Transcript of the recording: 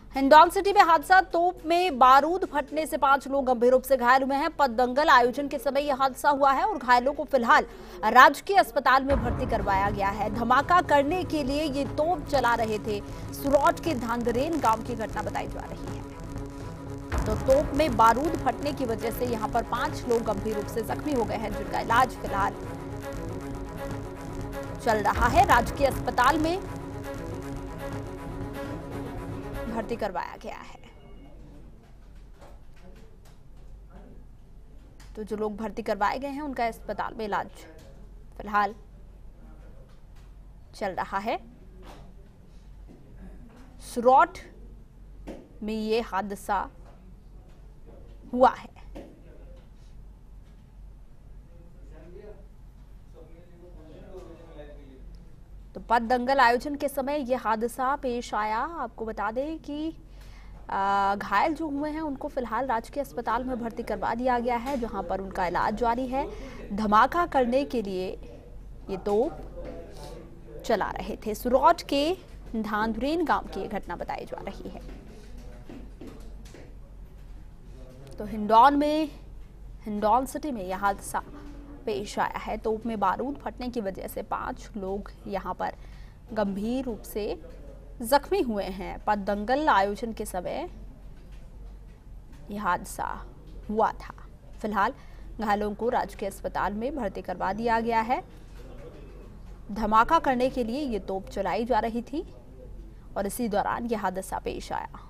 Hindaun city में हादसा, तोप में बारूद फटने से 5 लोग गंभीर रूप से घायल हुए हैं। पद दंगल आयोजन के समय यह हादसा हुआ है और घायलों को फिलहाल राजकीय अस्पताल में भर्ती करवाया गया है। धमाका करने के लिए ये तोप चला रहे थे। सुरौट के धांधरेन गांव की घटना बताई जा रही है। तो तोप में बारूद फटने की वजह से यहां पर 5 लोग गंभीर रूप से जख्मी हो गए हैं, जिनका इलाज फिलहाल चल रहा है। राजकीय अस्पताल में भर्ती करवाया गया है। तो जो लोग भर्ती करवाए गए हैं उनका अस्पताल में इलाज फिलहाल चल रहा है। सुरौट में ये हादसा हुआ है। तो पद दंगल आयोजन के समय यह हादसा पेश आया। आपको बता दें कि घायल जो हुए हैं उनको फिलहाल राजकीय अस्पताल में भर्ती करवा दिया गया है, जहां पर उनका इलाज जारी है। धमाका करने के लिए ये तोप चला रहे थे। सुरौट के धांधरेन गांव की यह घटना बताई जा रही है। तो हिंडौन सिटी में यह हादसा पेश आया है। तोप में बारूद फटने की वजह से 5 लोग यहां पर गंभीर रूप से जख्मी हुए हैं। पद दंगल आयोजन के समय यह हादसा हुआ था। फिलहाल घायलों को राजकीय अस्पताल में भर्ती करवा दिया गया है। धमाका करने के लिए ये तोप चलाई जा रही थी और इसी दौरान यह हादसा पेश आया।